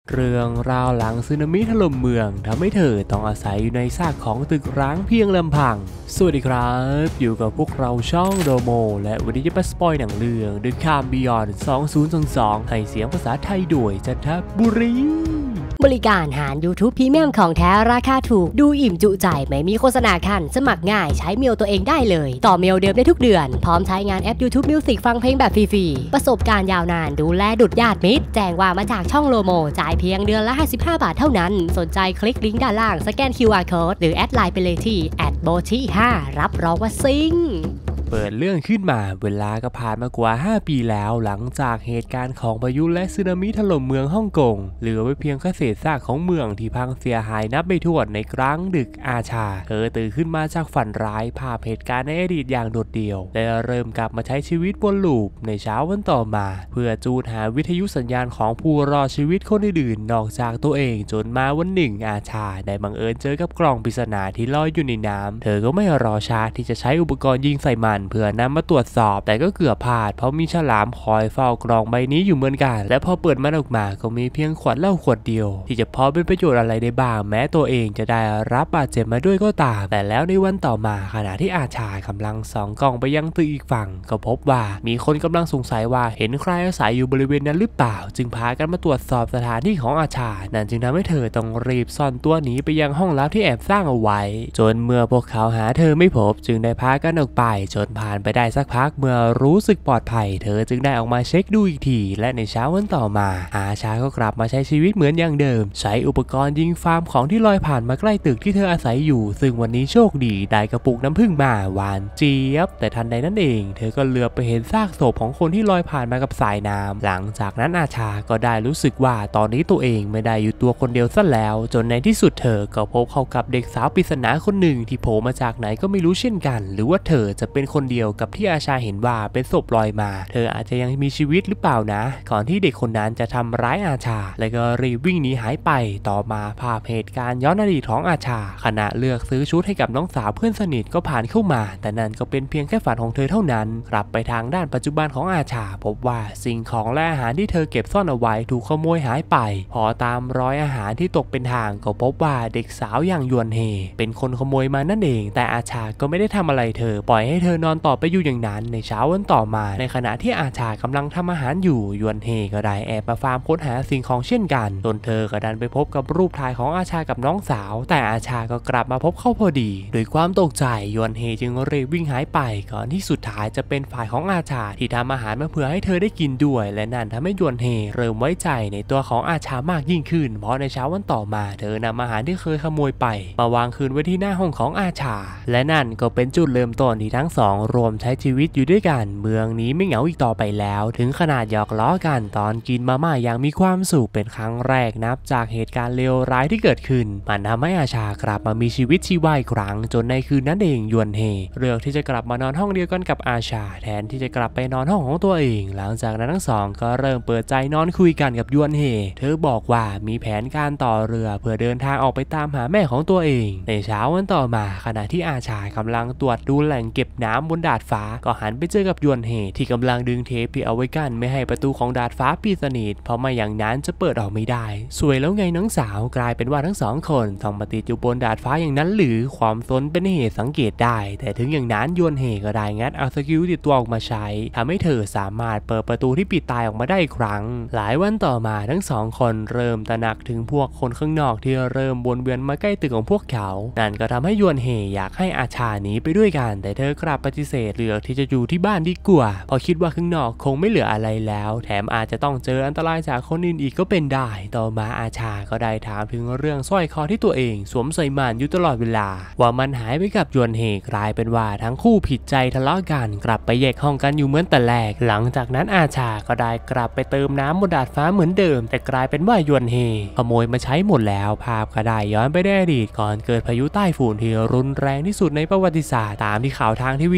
เรื่องราวหลังสึนามิถล่มเมืองทำให้เธอต้องอาศัยอยู่ในซากของตึกร้างเพียงลำพังสวัสดีครับอยู่กับพวกเราช่องโดโมและวันนี้จะมาสปอยหนังเรื่อง The Calm Beyond 2022 ให้เสียงภาษาไทยโดยจันทบุรีบริการหาร YouTube พรีเมียมของแท้ราคาถูกดูอิ่มจุใจไม่มีโฆษณาคันสมัครง่ายใช้เมลตัวเองได้เลยต่อเมลเดิมได้ทุกเดือนพร้อมใช้งานแอป YouTube Music ฟังเพลงแบบฟรีๆประสบการณ์ยาวนานดูแลดุจญาติมิตรแจ้งว่ามาจากช่องโลโมจ่ายเพียงเดือนละ55 บาทเท่านั้นสนใจคลิกลิงก์ด้านล่างสแกน QR Code หรือแอดไลน์ไปเลยที่@bochi5รับรองว่าซิงเปิดเรื่องขึ้นมาเวลาก็ผ่านมากว่า5 ปีแล้วหลังจากเหตุการณ์ของพายุและสึนามิถล่มเมืองฮ่องกงเหลือไว้เพียงแค่เศษซากของเมืองที่พังเสียหายนับไม่ถ้วนในกลางดึกอาชาเธอตื่นขึ้นมาจากฝันร้ายภาพเหตุการณ์ในอดีตอย่างโดดเดี่ยวและเริ่มกลับมาใช้ชีวิตบนลูปในเช้าวันต่อมาเพื่อจูดหาวิทยุสัญญาณของผู้รอดชีวิตคนอื่นๆนอกจากตัวเองจนมาวันหนึ่งอาชาได้บังเอิญเจอกับกล่องปริศนาที่ลอยอยู่ในน้ำเธอก็ไม่รอช้าที่จะใช้อุปกรณ์ยิงใส่มันเพื่อนำมาตรวจสอบแต่ก็เกือบพลาดเพราะมีฉลามคอยเฝ้ากล่องใบนี้อยู่เหมือนกันและพอเปิดมันออกมาก็มีเพียงขวดเหล้าขวดเดียวที่จะพอเป็นประโยชน์อะไรได้บ้างแม้ตัวเองจะได้รับบาดเจ็บมาด้วยก็ตามแต่แล้วในวันต่อมาขณะที่อาชากำลังส่องกล้องไปยังตึกอีกฝั่งก็พบว่ามีคนกำลังสงสัยว่าเห็นใครอาศัยอยู่บริเวณนั้นหรือเปล่าจึงพากันมาตรวจสอบสถานที่ของอาชานั่นจึงทำให้เธอต้องรีบซ่อนตัวหนีไปยังห้องลับที่แอบสร้างเอาไว้จนเมื่อพวกเขาหาเธอไม่พบจึงได้พากันออกไปจนผ่านไปได้สักพักเมื่อรู้สึกปลอดภัยเธอจึงได้ออกมาเช็คดูอีกทีและในเช้าวันต่อมาอาชาก็กลับมาใช้ชีวิตเหมือนอย่างเดิมใช้อุปกรณ์ยิงฟาร์มของที่ลอยผ่านมาใกล้ตึกที่เธออาศัยอยู่ซึ่งวันนี้โชคดีได้กระปุกน้ำผึ้งมาหวานเจี๊ยบแต่ทันใดนั้นเองเธอก็เหลือบไปเห็นซากศพของคนที่ลอยผ่านมากับสายน้ำหลังจากนั้นอาชาก็ได้รู้สึกว่าตอนนี้ตัวเองไม่ได้อยู่ตัวคนเดียวซะแล้วจนในที่สุดเธอก็พบเข้ากับเด็กสาวปริศนาคนหนึ่งที่โผล่มาจากไหนก็ไม่รู้เช่นกันหรือว่าเธอจะเป็นคนเดียวกับที่อาชาเห็นว่าเป็นศพลอยมาเธออาจจะยังมีชีวิตหรือเปล่านะก่อนที่เด็กคนนั้นจะทำร้ายอาชาและก็รีบวิ่งหนีหายไปต่อมาภาพเหตุการณ์ย้อนอดีตของอาชาขณะเลือกซื้อชุดให้กับน้องสาวเพื่อนสนิทก็ผ่านเข้ามาแต่นั่นก็เป็นเพียงแค่ฝันของเธอเท่านั้นกลับไปทางด้านปัจจุบันของอาชาพบว่าสิ่งของและอาหารที่เธอเก็บซ่อนเอาไว้ถูกขโมยหายไปพอตามรอยอาหารที่ตกเป็นทางก็พบว่าเด็กสาวอย่างยวนเฮเป็นคนขโมยมานั่นเองแต่อาชาก็ไม่ได้ทำอะไรเธอปล่อยให้เธอนอนต่อไปอยู่อย่างนั้นในเช้าวันต่อมาในขณะที่อาชากำลังทำอาหารอยู่ยวนเฮก็ได้แอบมาฟาร์มค้นหาสิ่งของเช่นกันจนเธอก็ดันไปพบกับรูปถ่ายของอาชากับน้องสาวแต่อาชาก็กลับมาพบเข้าพอดีด้วยความตกใจยวนเฮจึงรีบวิ่งหายไปก่อนที่สุดท้ายจะเป็นฝ่ายของอาชาที่ทำอาหารมาเพื่อให้เธอได้กินด้วยและนั่นทำให้ยวนเฮเริ่มไว้ใจในตัวของอาชามากยิ่งขึ้นเพราะในเช้าวันต่อมาเธอนำอาหารที่เคยขโมยไปมาวางคืนไว้ที่หน้าห้องของอาชาและนั่นก็เป็นจุดเริ่มต้นที่ทั้งสองรวมใช้ชีวิตอยู่ด้วยกันเมืองนี้ไม่เหงาอีกต่อไปแล้วถึงขนาดหยอกล้อกันตอนกินมาม่าอย่างมีความสุขเป็นครั้งแรกนับจากเหตุการณ์เลวร้ายที่เกิดขึ้นมันทำให้อาชากลับมามีชีวิตชีวาอีกครั้งจนในคืนนั้นเองยวนเฮเลือกที่จะกลับมานอนห้องเดียวกันกับอาชาแทนที่จะกลับไปนอนห้องของตัวเองหลังจากนั้นทั้งสองก็เริ่มเปิดใจนอนคุยกันกับยวนเฮเธอบอกว่ามีแผนการต่อเรือเพื่อเดินทางออกไปตามหาแม่ของตัวเองในเช้าวันต่อมาขณะที่อาชากำลังตรวจดูแหล่งเก็บน้ำบนดาดฟ้าก็หันไปเจอกับยวนเฮที่กำลังดึงเทปที่เอาไว้กั้นไม่ให้ประตูของดาดฟ้าปิดสนิทเพราะไม่อย่างนั้นจะเปิดออกไม่ได้สวยแล้วไงน้องสาวกลายเป็นว่าทั้งสองคนต้องมาติดอยู่บนดาดฟ้าอย่างนั้นหรือความซนเป็นเหตุสังเกตได้แต่ถึงอย่างนั้นยวนเฮก็ได้งัดเอาสกิลติดตัวออกมาใช้ทำให้เธอสามารถเปิดประตูที่ปิดตายออกมาได้อีกครั้งหลายวันต่อมาทั้งสองคนเริ่มตระหนักถึงพวกคนข้างนอกที่เริ่มวนเวียนมาใกล้ตึกของพวกเขานั่นก็ทำให้ยวนเฮอยากให้อาชาหนีไปด้วยกันแต่เธอกลับปฏิเสธเลือกที่จะอยู่ที่บ้านดีกว่าเพราะคิดว่าข้างนอกคงไม่เหลืออะไรแล้วแถมอาจจะต้องเจออันตรายจากคนอื่นอีกก็เป็นได้ต่อมาอาชาก็ได้ถามถึงเรื่องสร้อยคอที่ตัวเองสวมใส่มันอยู่ตลอดเวลาว่ามันหายไปกับยวนเฮกลายเป็นว่าทั้งคู่ผิดใจทะเลาะกันกลับไปแยกห้องกันอยู่เหมือนแต่แรกหลังจากนั้นอาชาก็ได้กลับไปเติมน้ำบนดาดฟ้าเหมือนเดิมแต่กลายเป็นว่ายวนเฮขโมยมาใช้หมดแล้วภาพก็ได้ย้อนไปได้อดีตก่อนเกิดพายุใต้ฝุ่นที่รุนแรงที่สุดในประวัติศาสตร์ตามที่ข่าวทางทีวี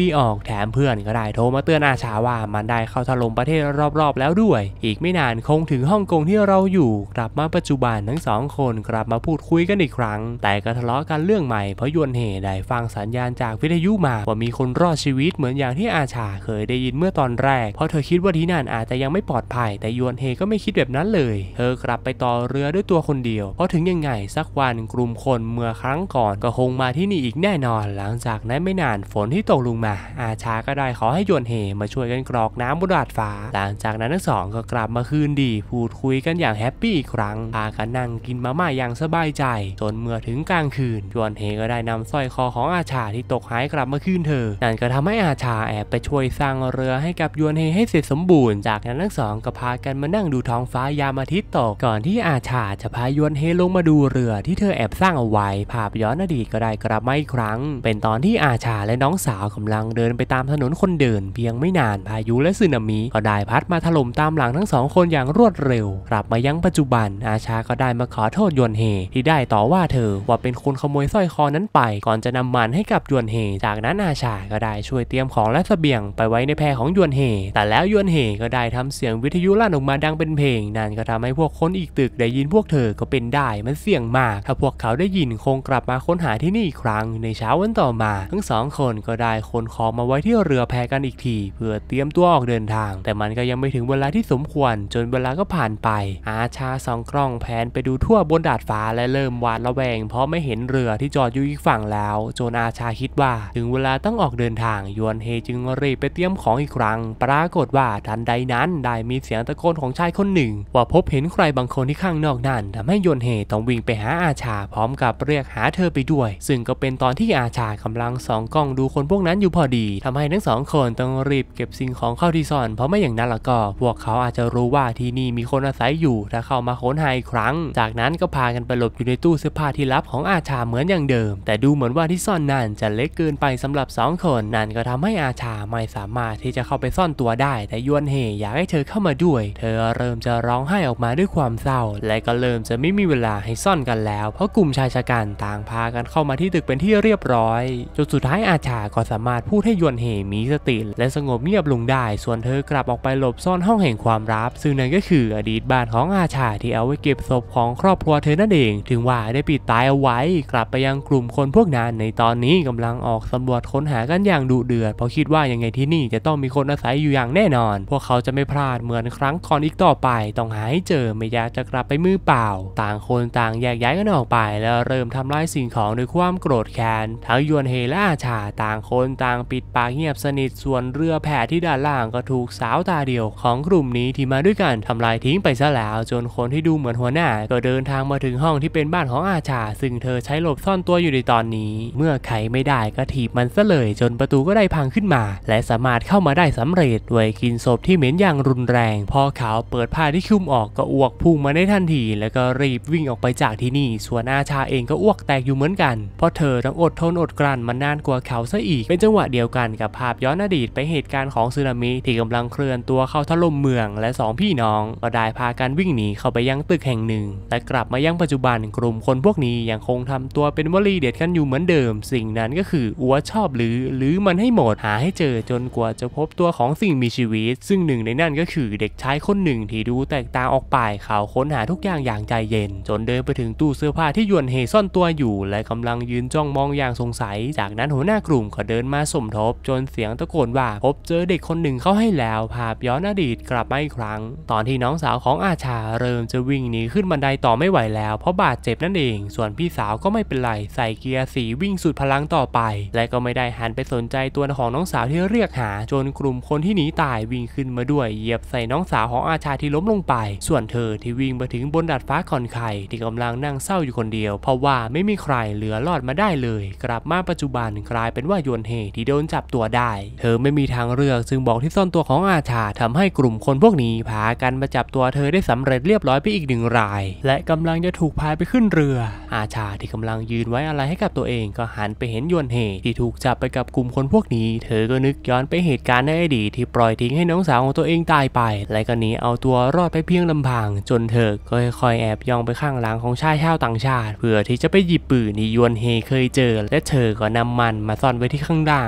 วีออกแถมเพื่อนก็ได้โทรมาเตือนอาชาว่ามันได้เข้าถล่มประเทศรอบๆแล้วด้วยอีกไม่นานคงถึงฮ่องกงที่เราอยู่กลับมาปัจจุบันทั้ง2 คนกลับมาพูดคุยกันอีกครั้งแต่ก็ทะเลาะกันเรื่องใหม่เพราะยวนเฮได้ฟังสัญญาณจากวิทยุมาว่ามีคนรอดชีวิตเหมือนอย่างที่อาชาเคยได้ยินเมื่อตอนแรกเพราะเธอคิดว่าที่นั่นอาจจะยังไม่ปลอดภัยแต่ยวนเฮก็ไม่คิดแบบนั้นเลยเธอกลับไปต่อเรือด้วยตัวคนเดียวเพราะถึงยังไงสักวันกลุ่มคนเมื่อครั้งก่อนก็คงมาที่นี่อีกแน่นอนหลังจากนั้นไม่นานฝนที่ตกลงมาอาชาก็ได้ขอให้ยวนเฮมาช่วยกันกรอกน้ำบนดาดฟ้าหลังจากนั้นทั้ง2ก็กลับมาคืนดีพูดคุยกันอย่างแฮปปี้อีกครั้งพากันนั่งกินมาม่าอย่างสบายใจจนเมื่อถึงกลางคืนยวนเฮก็ได้นำสร้อยคอของอาชาที่ตกหายกลับมาคืนเธอนั่นก็ทำให้อาชาแอบไปช่วยสร้างเรือให้กับยวนเฮให้เสร็จสมบูรณ์จากนั้นทั้ง2ก็พากันมานั่งดูท้องฟ้ายามอาทิตย์ตกก่อนที่อาชาจะพายวนเฮลงมาดูเรือที่เธอแอบสร้างเอาไว้ภาพย้อนอดีตก็ได้กลับมาอีกครั้งเป็นตอนที่อาชาและน้องสาวกำลังเดินไปตามถนนคนเดินเพียงไม่นานพายุและสึนามิก็ได้พัดมาถล่มตามหลังทั้ง2 คนอย่างรวดเร็วกลับมายังปัจจุบันอาชาก็ได้มาขอโทษยวนเฮที่ได้ต่อว่าเธอว่าเป็นคนขโมยสร้อยคอนั้นไปก่อนจะนำมันให้กับยวนเฮจากนั้นอาชาก็ได้ช่วยเตรียมของและเสบียงไปไว้ในแพของยวนเฮแต่แล้วยวนเฮก็ได้ทำเสียงวิทยุลั่นออกมาดังเป็นเพลงนั่นก็ทำให้พวกคนอีกตึกได้ยินพวกเธอก็เป็นได้มันเสี่ยงมากถ้าพวกเขาได้ยินคงกลับมาค้นหาที่นี่อีกครั้งในเช้าวันต่อมาทั้ง2 คนก็ได้ขนของมาไว้ที่เรือแพกันอีกทีเพื่อเตรียมตัวออกเดินทางแต่มันก็ยังไม่ถึงเวลาที่สมควรจนเวลาก็ผ่านไปอาชาส่องกล้องแผนไปดูทั่วบนดาดฟ้าและเริ่มหวาดระแวงเพราะไม่เห็นเรือที่จอดอยู่อีกฝั่งแล้วจนอาชาคิดว่าถึงเวลาต้องออกเดินทางยวนเฮจึงรีบไปเตรียมของอีกครั้งปรากฏว่าทันใดนั้นได้มีเสียงตะโกนของชายคนหนึ่งว่าพบเห็นใครบางคนที่ข้างนอกนั่นทำให้ยวนเฮต้องวิ่งไปหาอาชาพร้อมกับเรียกหาเธอไปด้วยซึ่งก็เป็นตอนที่อาชากำลังส่องกล้องดูคนพวกนั้นอยู่พอดีทำให้ทั้ง2 คนต้องรีบเก็บสิ่งของเข้าที่ซ่อนเพราะไม่อย่างนั้นแล้วก็พวกเขาอาจจะรู้ว่าที่นี่มีคนอาศัยอยู่ถ้าเข้ามาค้นหาอีกครั้งจากนั้นก็พากันไปหลบอยู่ในตู้เสื้อผ้าที่ลับของอาชาเหมือนอย่างเดิมแต่ดูเหมือนว่าที่ซ่อนนั่นจะเล็กเกินไปสำหรับ2 คนนั่นก็ทำให้อาชาไม่สามารถที่จะเข้าไปซ่อนตัวได้แต่ยวนเฮอยากให้เธอเข้ามาด้วยเธอเริ่มจะร้องไห้ออกมาด้วยความเศร้าและก็เริ่มจะไม่มีเวลาให้ซ่อนกันแล้วเพราะกลุ่มชายชะกันต่างพากันเข้ามาที่ตึกเป็นที่เรียบร้อยจนสุดท้ายอาชาก็สามารถพูดให้ยวนเฮมีสติและสงบเงียบลงได้ส่วนเธอกลับออกไปหลบซ่อนห้องแห่งความลับซึ่งนั่นก็คืออดีตบ้านของอาชาที่เอาไว้เก็บศพของครอบครัวเธอนั่นเองถึงว่าได้ปิดตายเอาไว้กลับไปยังกลุ่มคนพวกนั้นในตอนนี้กำลังออกสำรวจค้นหากันอย่างดุเดือดเพราะคิดว่ายังไงที่นี่จะต้องมีคนอาศัยอยู่อย่างแน่นอนพวกเขาจะไม่พลาดเหมือนครั้งก่อนอีกต่อไปต้องหาให้เจอไม่อยากจะกลับไปมือเปล่าต่างคนต่างแยกย้ายกันออกไปแล้วเริ่มทำลายสิ่งของด้วยความโกรธแค้นทั้งยวนเฮและอาชาต่างคนต่างปิดปากเงียบสนิทส่วนเรือแพที่ด้านล่างก็ถูกสาวตาเดียวของกลุ่มนี้ที่มาด้วยกันทำลายทิ้งไปซะแล้วจนคนที่ดูเหมือนหัวหน้าก็เดินทางมาถึงห้องที่เป็นบ้านของอาชาซึ่งเธอใช้หลบซ่อนตัวอยู่ในตอนนี้เมื่อไขไม่ได้ก็ถีบมันซะเลยจนประตูก็ได้พังขึ้นมาและสามารถเข้ามาได้สำเร็จด้วยกลิ่นศพที่เหม็นอย่างรุนแรงพอเขาเปิดผ้าที่คลุมออกก็อ้วกพุ่งมาได้ทันทีแล้วก็รีบวิ่งออกไปจากที่นี่ส่วนอาชาเองก็อ้วกแตกอยู่เหมือนกันเพราะเธอต้องอดทนอดกลั้นมานานกว่าเขาซะอีกเป็นจังหวะเดียวกันกับภาพย้อนอดีตไปเหตุการณ์ของสึนามิที่กำลังเคลื่อนตัวเข้าถล่มเมืองและ2 พี่น้องก็ได้พากันวิ่งหนีเข้าไปยังตึกแห่งหนึ่งและกลับมายังปัจจุบันกลุ่มคนพวกนี้ยังคงทำตัวเป็นวลีเด็ดกันอยู่เหมือนเดิมสิ่งนั้นก็คืออัวชอบหรือมันให้หมดหาให้เจอจนกว่าจะพบตัวของสิ่งมีชีวิตซึ่งหนึ่งในนั่นก็คือเด็กชายคนหนึ่งที่ดูแตกต่างออกไปเขาค้นหาทุกอย่างใจเย็นจนเดินไปถึงตู้เสื้อผ้าที่ยวนเฮซ่อนตัวอยู่และกำลังยืนจ้องมองอย่างสงสัยจากนั้นหัวหน้ากลุ่มก็เดินมาสมทบจนเสียงตะโกนว่าพบเจอเด็กคนหนึ่งเข้าให้แล้วภาพย้อนอดีตกลับมาอีกครั้งตอนที่น้องสาวของอาชาเริ่มจะวิ่งหนีขึ้นบันไดต่อไม่ไหวแล้วเพราะบาดเจ็บนั่นเองส่วนพี่สาวก็ไม่เป็นไรใส่เกียร์4วิ่งสุดพลังต่อไปและก็ไม่ได้หันไปสนใจตัวของน้องสาวที่เรียกหาจนกลุ่มคนที่หนีตายวิ่งขึ้นมาด้วยเหยียบใส่น้องสาวของอาชาที่ล้มลงไปส่วนเธอที่วิ่งมาถึงบนดาดฟ้าคอนไข่ที่กำลังนั่งเศร้าอยู่คนเดียวเพราะว่าไม่มีใครเหลือรอดมาได้เลยกลับมาปัจจุบันกลายเป็นว่ายวนเฮที่โดนจับตัวได้เธอไม่มีทางเลือกจึงบอกที่ซ่อนตัวของอาชาทำให้กลุ่มคนพวกนี้พากันมาจับตัวเธอได้สำเร็จเรียบร้อยไปอีก1 รายและกำลังจะถูกพาไปขึ้นเรืออาชาที่กำลังยืนไว้อะไรให้กับตัวเองก็หันไปเห็นยวนเฮที่ถูกจับไปกับกลุ่มคนพวกนี้เธอก็นึกย้อนไปเหตุการณ์ในอดีตที่ปล่อยทิ้งให้น้องสาวของตัวเองตายไปและก็หนีเอาตัวรอดไปเพียงลำพังจนเธอก็ค่อยแอบย่องไปข้างหลังของชายชาวต่างชาติเพื่อที่จะไปหยิบปืนที่ยวนเฮเคยเจอและเธอก็นำมันมาซ่อนไว้ที่ข้างล่าง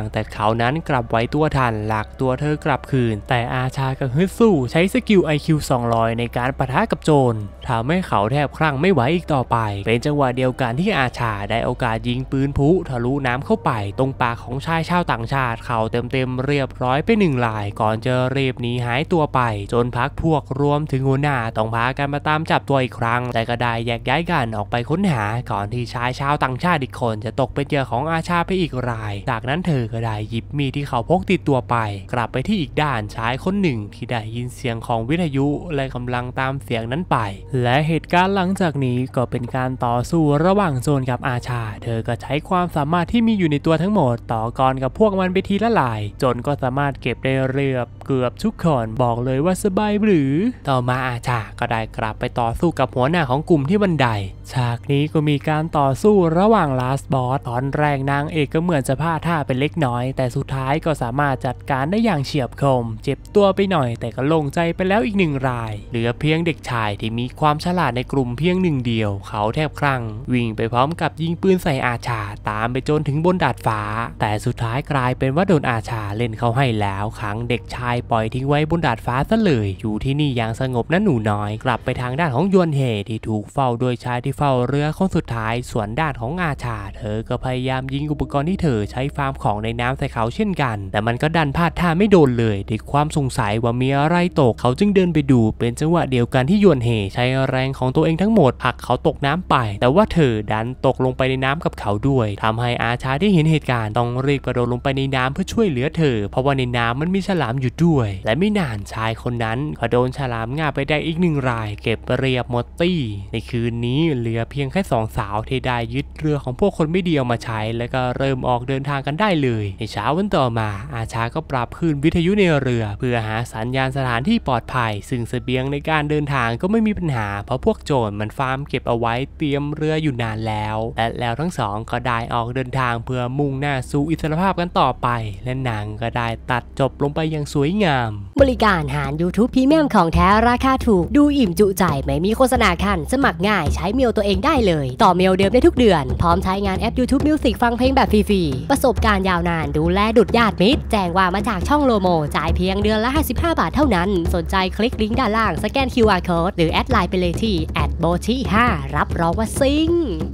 แต่เขานั้นกลับไว้ตัวทันหลักตัวเธอกลับคืนแต่อาชากับฮึดสู้ใช้สกิล IQ 200ในการปะทะกับโจรทำให้เขาแทบคลั่งไม่ไหวอีกต่อไปเป็นจังหวะเดียวกันที่อาชาได้โอกาสยิงปืนพุทะลุน้ำเข้าไปตรงปากของชายชาวต่างชาติเขาเต็มเรียบร้อยไป1 รายก่อนจะรีบหนีหายตัวไปจนพักพวกรวมถึงหัวหน้าต้องพากันมาตามจับตัวอีกครั้งแต่ก็ได้แยกย้ายกันออกไปค้นหาก่อนที่ชายชาวต่างชาติอีกคนจะตกเป็นเหยื่อของอาชาไปอีกรายจากนั้นเธอก็ได้หยิบมีดที่เขาพกติดตัวไปกลับไปที่อีกด้านชายคนหนึ่งที่ได้ยินเสียงของวิทยุและกำลังตามเสียงนั้นไปและเหตุการณ์หลังจากนี้ก็เป็นการต่อสู้ระหว่างโจรกับอาชาเธอก็ใช้ความสามารถที่มีอยู่ในตัวทั้งหมดต่อกรกับพวกมันไปทีละลายจนก็สามารถเก็บได้เรียบเกือบทุกคนบอกเลยว่าสบายหรือต่อมาอาชาก็ได้กลับไปต่อสู้กับหัวหน้าของกลุ่มที่บันไดฉากนี้ก็มีการต่อสู้ระหว่างลาสบอสตอนแรกนางเอกก็เหมือนจะพลาดท่าเป็นเล็กน้อยแต่สุดท้ายก็สามารถจัดการได้อย่างเฉียบคมเจ็บตัวไปหน่อยแต่ก็โล่งใจไปแล้วอีก1 รายเหลือเพียงเด็กชายที่มีความฉลาดในกลุ่มเพียง1 เดียวเขาแทบคลั่งวิ่งไปพร้อมกับยิงปืนใส่อาชาตามไปจนถึงบนดาดฟ้าแต่สุดท้ายกลายเป็นว่าโดนอาชาเล่นเขาให้แล้วขังเด็กชายปล่อยทิ้งไว้บนดาดฟ้าซะเลยอยู่ที่นี่อย่างสงบนั้นหนูน้อยกลับไปทางด้านของยวนเฮที่ถูกเฝ้าโดยชายที่เฝ้าเรือคนสุดท้ายส่วนด้านของอาชาเธอก็พยายามยิงอุปกรณ์ที่เธอใช้ฟาร์มของในน้ำใส่เขาเช่นกันแต่มันก็ดันพลาดท่าไม่โดนเลยด้วยความสงสัยว่ามีอะไรตกเขาจึงเดินไปดูเป็นจังหวะเดียวกันที่ยวนเฮใช้แรงของตัวเองทั้งหมดผลักเขาตกน้ำไปแต่ว่าเธอดันตกลงไปในน้ำกับเขาด้วยทำให้อาชาที่เห็นเหตุการณ์ต้องรีบกระโดดลงไปในน้ำเพื่อช่วยเหลือเธอเพราะว่าในน้ำมันมีฉลามอยู่ด้วยและไม่นานชายคนนั้นก็โดนฉลามงาบไปได้อีก1 รายเก็บเรียบหมดตี้ในคืนนี้เหลือเพียงแค่2 สาวที่ได้ยึดเรือของพวกคนไม่ดีเอามาใช้แล้วก็เริ่มออกเดินทางกันได้เลยในเช้าวันต่อมาอาชาก็ปรับคืนวิทยุในเรือเพื่อหาสัญญาณสถานที่ปลอดภัยซึ่งเสบียงในการเดินทางก็ไม่มีปัญหาเพราะพวกโจรมันฟาร์มเก็บเอาไว้เตรียมเรืออยู่นานแล้วและแล้วทั้งสองก็ได้ออกเดินทางเพื่อมุ่งหน้าสู่อิสรภาพกันต่อไปและหนังก็ได้ตัดจบลงไปอย่างสวยงามบริการหาร YouTube พรีเมียมของแท้ราคาถูกดูอิ่มจุใจไม่มีโฆษณาขั้นสมัครง่ายใช้เมลตัวเองได้เลยต่อเมลเดิมได้ทุกเดือนพร้อมใช้งานแอป YouTube Music ฟังเพลงแบบฟรีๆประสบการณ์ยาวนานดูแลดุจญาติมิตรแจ้งว่ามาจากช่องโลโมจ่ายเพียงเดือนละ55 บาทเท่านั้นสนใจคลิกลิงก์ด้านล่างสแกน QR Code หรือแอดไลน์ไปเลยที่ @boti5 รับรองว่าซิง